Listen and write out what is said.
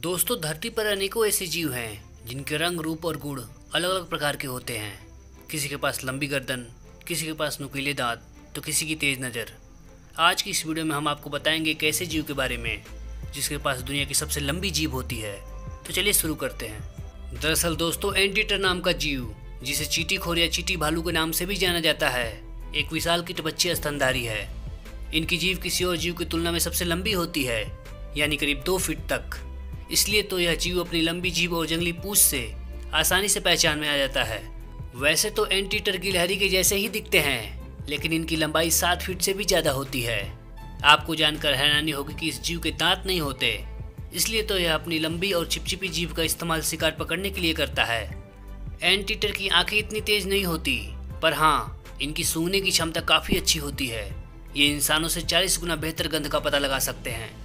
दोस्तों, धरती पर अनेकों ऐसे जीव हैं जिनके रंग, रूप और गुण अलग अलग प्रकार के होते हैं। किसी के पास लंबी गर्दन, किसी के पास नुकीले दांत, तो किसी की तेज नज़र। आज की इस वीडियो में हम आपको बताएंगे एक ऐसे जीव के बारे में जिसके पास दुनिया की सबसे लंबी जीभ होती है। तो चलिए शुरू करते हैं। दरअसल दोस्तों, एंटीटर नाम का जीव, जिसे चीटी खोर या चीटी भालू के नाम से भी जाना जाता है, एक विशाल बच्चे स्तनधारी है। इनकी जीभ किसी और जीव की तुलना में सबसे लंबी होती है, यानी करीब 2 फीट तक। इसलिए तो यह जीव अपनी लंबी जीभ और जंगली पूंछ से आसानी से पहचान में आ जाता है। वैसे तो एंटीटर गिलहरी के जैसे ही दिखते हैं, लेकिन इनकी लंबाई 7 फीट से भी ज़्यादा होती है। आपको जानकर हैरानी होगी कि इस जीव के दांत नहीं होते, इसलिए तो यह अपनी लंबी और चिपचिपी जीभ का इस्तेमाल शिकार पकड़ने के लिए करता है। एंटीटर की आंखें इतनी तेज नहीं होती, पर हाँ, इनकी सूंघने की क्षमता काफ़ी अच्छी होती है। ये इंसानों से 40 गुना बेहतर गंध का पता लगा सकते हैं।